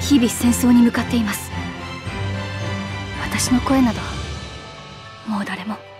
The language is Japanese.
日々戦争に向かっています。私の声などもう誰も